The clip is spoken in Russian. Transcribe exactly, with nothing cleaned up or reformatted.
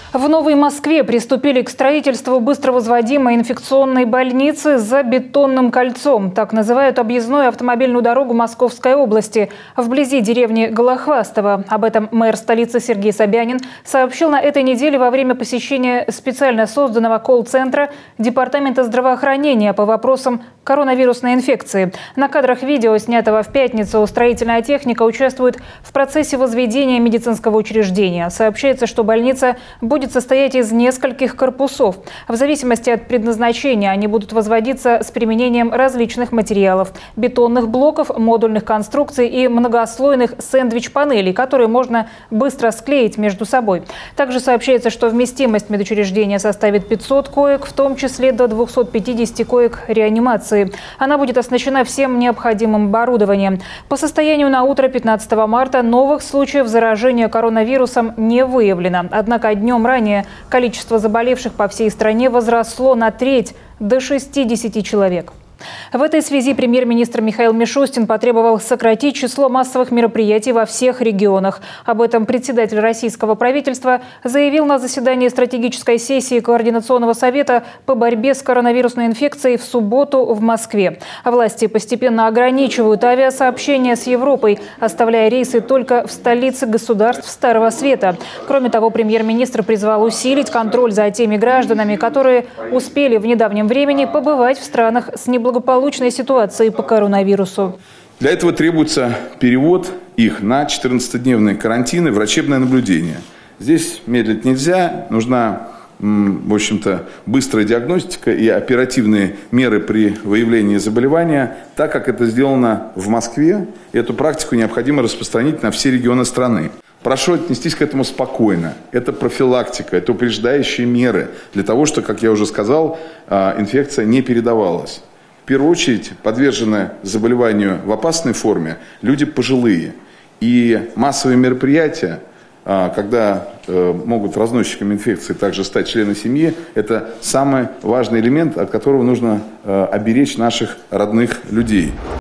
В Новой Москве приступили к строительству быстровозводимой инфекционной больницы за бетонным кольцом. Так называют объездную автомобильную дорогу Московской области, вблизи деревни Голохвастово. Об этом мэр столицы Сергей Собянин сообщил на этой неделе во время посещения специально созданного колл-центра Департамента здравоохранения по вопросам коронавирусной инфекции. На кадрах видео, снятого в пятницу, строительная техника участвует в процессе возведения медицинского учреждения. Сообщается, что больница будет будет состоять из нескольких корпусов. В зависимости от предназначения они будут возводиться с применением различных материалов – бетонных блоков, модульных конструкций и многослойных сэндвич-панелей, которые можно быстро склеить между собой. Также сообщается, что вместимость медучреждения составит пятьсот коек, в том числе до двухсот пятидесяти коек реанимации. Она будет оснащена всем необходимым оборудованием. По состоянию на утро пятнадцатого марта новых случаев заражения коронавирусом не выявлено. Однако днем ранее количество заболевших по всей стране возросло на треть, до шестидесяти человек. В этой связи премьер-министр Михаил Мишустин потребовал сократить число массовых мероприятий во всех регионах. Об этом председатель российского правительства заявил на заседании стратегической сессии Координационного совета по борьбе с коронавирусной инфекцией в субботу в Москве. Власти постепенно ограничивают авиасообщение с Европой, оставляя рейсы только в столице государств Старого Света. Кроме того, премьер-министр призвал усилить контроль за теми гражданами, которые успели в недавнем времени побывать в странах с неблагополучной благополучной ситуации по коронавирусу. Для этого требуется перевод их на четырнадцатидневные карантины, врачебное наблюдение. Здесь медлить нельзя, нужна, в общем-то, быстрая диагностика и оперативные меры при выявлении заболевания, так как это сделано в Москве. Эту практику необходимо распространить на все регионы страны. Прошу отнестись к этому спокойно. Это профилактика, это упреждающие меры для того, чтобы, как я уже сказал, инфекция не передавалась. В первую очередь подвержены заболеванию в опасной форме люди пожилые. И массовые мероприятия, когда могут разносчиками инфекции также стать члены семьи, это самый важный элемент, от которого нужно оберечь наших родных людей.